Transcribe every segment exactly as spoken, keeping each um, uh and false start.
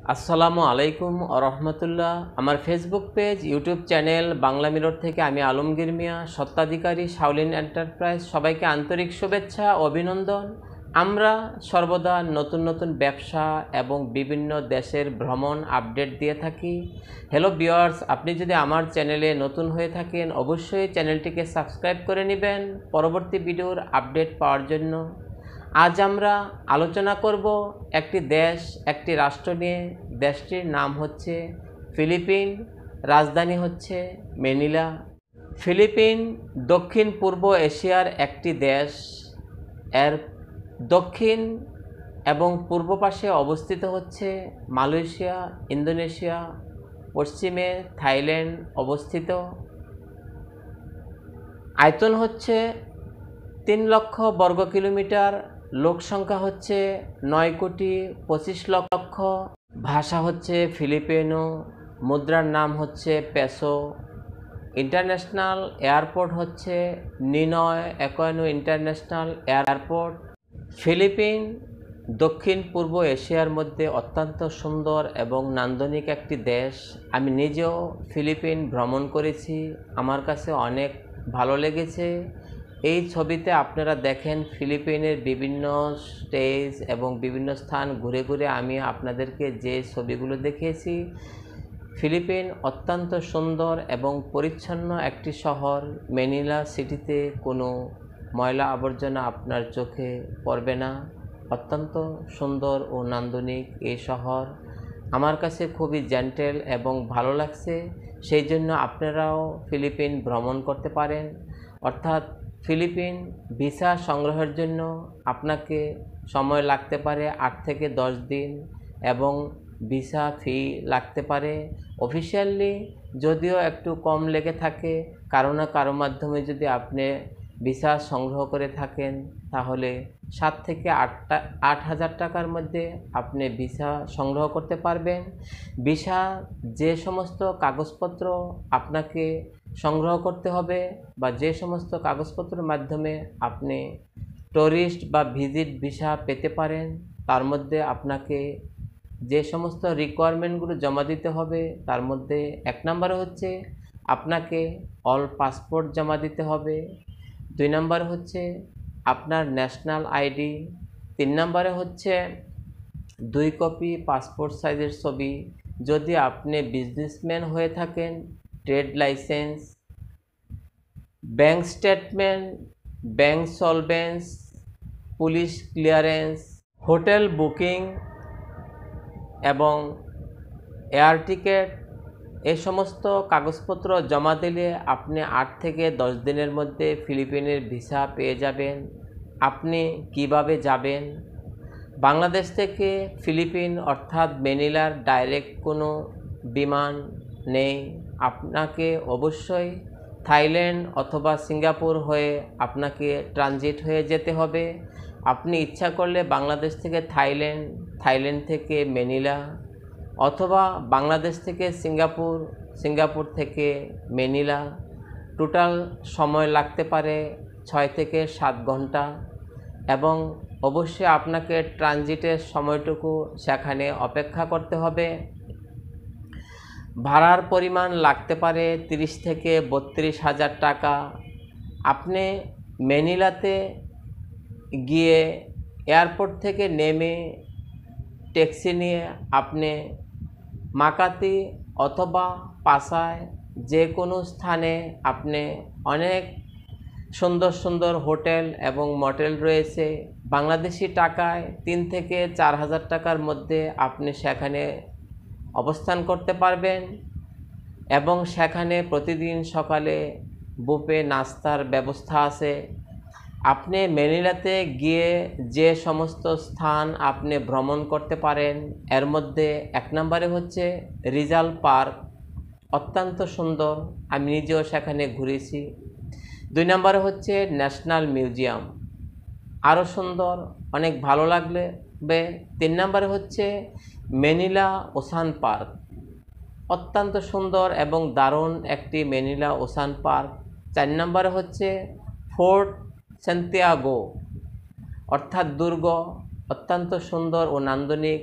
আসসালামু আলাইকুম ওয়া রাহমাতুল্লাহ। আমার Facebook page, YouTube channel Bangla Mirror থেকে আমি আলমগীর মিয়া, স্বত্বাধিকারী শাওলিন এন্টারপ্রাইজ, সবাইকে আন্তরিক শুভেচ্ছা ও অভিনন্দন। আমরা সর্বদা নতুন নতুন ব্যবসা এবং বিভিন্ন দেশের ভ্রমণ আপডেট দিয়ে থাকি। হ্যালো ভিউয়ার্স, আপনি যদি আমার চ্যানেলে নতুন হয়ে থাকেন অবশ্যই চ্যানেলটিকে সাবস্ক্রাইব করে নেবেন পরবর্তী ভিডিওর আপডেট পাওয়ার জন্য। আজ আমরা আলোচনা করব একটি দেশ, একটি রাষ্ট্র নিয়ে। দেশটির নাম হচ্ছে ফিলিপিন, রাজধানী হচ্ছে ম্যানিলা। ফিলিপিন দক্ষিণ পূর্ব এশিয়ার একটি দেশ। এর দক্ষিণ এবং পূর্ব পাশে অবস্থিত হচ্ছে মালয়েশিয়া, ইন্দোনেশিয়া, পশ্চিমে থাইল্যান্ড অবস্থিত। আয়তন হচ্ছে তিন লক্ষ বর্গ কিলোমিটার, লোক সংখ্যা হচ্ছে নয় কোটি পঁচিশ লক্ষ। ভাষা হচ্ছে ফিলিপিনো, মুদ্রার নাম হচ্ছে পেসো। ইন্টারন্যাশনাল এয়ারপোর্ট হচ্ছে Ninoy Aquino international airport. Philippine দক্ষিণ পূর্ব এশিয়ার মধ্যে অত্যন্ত সুন্দর এবং নান্দনিক একটি দেশ। আমি নিজেও ফিলিপিন ভ্রমণ করেছি, আমার কাছে অনেক ভালো লেগেছে। এই ছবিতে আপনারা দেখেন ফিলিপিনের বিভিন্ন স্টেজ এবং বিভিন্ন স্থান ঘুরে ঘুরে আমি আপনাদেরকে যে ছবিগুলো দেখিয়েছি। ফিলিপিন অত্যন্ত সুন্দর এবং পরিচ্ছন্ন একটি শহর। ম্যানিলা সিটিতে কোনো ময়লা আবর্জনা আপনার চোখে পড়বে না। অত্যন্ত সুন্দর ও নান্দনিক এই শহর। আমার কাছে খুবই জেন্টেল এবং ভালো লাগছে, সেই জন্য আপনারাও ফিলিপিন ভ্রমণ করতে পারেন। অর্থাৎ ফিলিপিন ভিসা সংগ্রহের জন্য আপনাকে সময় লাগতে পারে আট থেকে দশ দিন এবং ভিসা ফি লাগতে পারে। অফিশিয়ালি যদিও একটু কম লেগে থাকে, কারো না কারো মাধ্যমে যদি আপনি ভিসা সংগ্রহ করে থাকেন তাহলে সাত থেকে আটটা আট হাজার টাকার মধ্যে আপনি ভিসা সংগ্রহ করতে পারবেন। ভিসা যে সমস্ত কাগজপত্র আপনাকে সংগ্রহ করতে হবে বা যে সমস্ত কাগজপত্রের মাধ্যমে আপনি ট্যুরিস্ট বা ভিজিট ভিসা পেতে পারেন, তার মধ্যে আপনাকে যে সমস্ত রিকোয়ারমেন্টগুলো জমা দিতে হবে তার মধ্যে এক নম্বরে হচ্ছে আপনাকে অল পাসপোর্ট জমা দিতে হবে। দুই নম্বরে হচ্ছে আপনার ন্যাশনাল আইডি। তিন নম্বরে হচ্ছে দুই কপি পাসপোর্ট সাইজের ছবি। যদি আপনি বিজনেসম্যান হয়ে থাকেন trade licence, bank statement, bank solvency, police clearance, hotel booking এবং এয়ার টিকেট, এই সমস্ত কাগজপত্র জমা দিলে আপনি আট থেকে দশ দিনের মধ্যে ফিলিপিনের ভিসা পেয়ে যাবেন। আপনি কিভাবে যাবেন? বাংলাদেশ থেকে ফিলিপিন অর্থাৎ ম্যানিলার ডাইরেক্ট কোনো বিমান নেই। আপনাকে অবশ্যই থাইল্যান্ড অথবা সিঙ্গাপুর হয়ে আপনাকে ট্রানজিট হয়ে যেতে হবে। আপনি ইচ্ছা করলে বাংলাদেশ থেকে থাইল্যান্ড, থাইল্যান্ড থেকে ম্যানিলা, অথবা বাংলাদেশ থেকে সিঙ্গাপুর, সিঙ্গাপুর থেকে ম্যানিলা। টোটাল সময় লাগতে পারে ছয় থেকে সাত ঘন্টা এবং অবশ্যই আপনাকে ট্রানজিটের সময়টুকু সেখানে অপেক্ষা করতে হবে। ভাড়ার পরিমাণ লাগতে পারে তিরিশ থেকে বত্রিশ হাজার টাকা। আপনি ম্যানিলাতে গিয়ে এয়ারপোর্ট থেকে নেমে ট্যাক্সি নিয়ে আপনি মাকাতি অথবা পাসায় যে কোনো স্থানে আপনি অনেক সুন্দর সুন্দর হোটেল এবং মটেল রয়েছে। বাংলাদেশি টাকায় তিন থেকে চার হাজার টাকার মধ্যে আপনি সেখানে অবস্থান করতে পারবেন এবং সেখানে প্রতিদিন সকালে বুফে নাস্তার ব্যবস্থা আছে। আপনি ম্যানিলাতে গিয়ে যে সমস্ত স্থান আপনি ভ্রমণ করতে পারেন এর মধ্যে এক নম্বরে হচ্ছে রিজাল পার্ক, অত্যন্ত সুন্দর, আমি নিজেও সেখানে ঘুরেছি। দুই নম্বরে হচ্ছে ন্যাশনাল মিউজিয়াম, আরও সুন্দর, অনেক ভালো লাগবে। তিন নম্বরে হচ্ছে ম্যানিলা ওশান পার্ক, অত্যন্ত সুন্দর এবং দারুণ একটি ম্যানিলা ওশান পার্ক। চার নম্বরে হচ্ছে ফোর্ট সান্তিয়াগো অর্থাৎ দুর্গ, অত্যন্ত সুন্দর ও নান্দনিক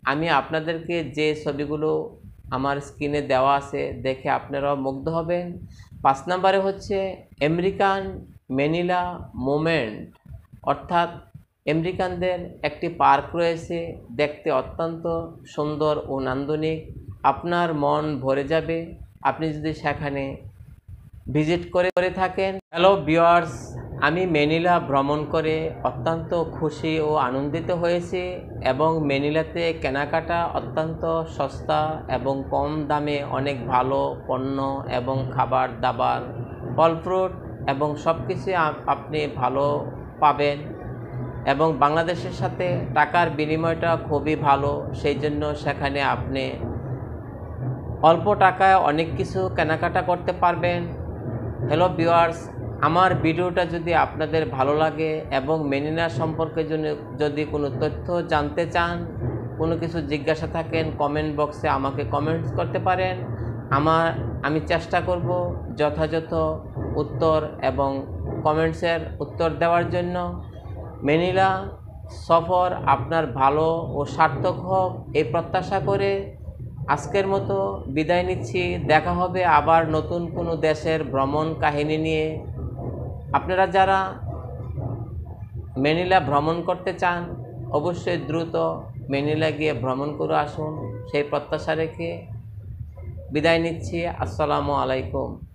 আমি আপনাদেরকে যে ছবিগুলো আমার স্ক্রিনে দেওয়া আছে দেখে আপনারাও মুগ্ধ হবেন। পাঁচ নম্বরে হচ্ছে আমেরিকান ম্যানিলা মুভমেন্ট, অর্থাৎ আমেরিকানদের একটি পার্ক রয়েছে, দেখতে অত্যন্ত সুন্দর ও নান্দনিক। আপনার মন ভরে যাবে আপনি যদি সেখানে ভিজিট করে করে থাকেন। হ্যালো ভিউয়ার্স, আমি ম্যানিলা ভ্রমণ করে অত্যন্ত খুশি ও আনন্দিত হয়েছি এবং ম্যানিলাতে কেনাকাটা অত্যন্ত সস্তা এবং কম দামে অনেক ভালো পণ্য এবং খাবার দাবার, ফল ফ্রুট এবং সব কিছু আপনি ভালো পাবেন এবং বাংলাদেশের সাথে টাকার বিনিময়টা খুবই ভালো, সেই জন্য সেখানে আপনি অল্প টাকায় অনেক কিছু কেনাকাটা করতে পারবেন। হ্যালো ভিউয়ার্স, আমার ভিডিওটা যদি আপনাদের ভালো লাগে এবং ম্যানিলা সম্পর্কে যদি কোনো তথ্য জানতে চান, কোনো কিছু জিজ্ঞাসা থাকেন, কমেন্ট বক্সে আমাকে কমেন্টস করতে পারেন। আমার আমি চেষ্টা করব যথাযথ উত্তর এবং কমেন্টসের উত্তর দেওয়ার জন্য। ম্যানিলা সফর আপনার ভালো ও সার্থক হোক এই প্রত্যাশা করে আজকের মতো বিদায় নিচ্ছি। দেখা হবে আবার নতুন কোনো দেশের ভ্রমণ কাহিনী নিয়ে। আপনারা যারা ম্যানিলা ভ্রমণ করতে চান অবশ্যই দ্রুত ম্যানিলা গিয়ে ভ্রমণ করে আসুন, সেই প্রত্যাশা রেখে বিদায় নিচ্ছি। আসসালামু আলাইকুম।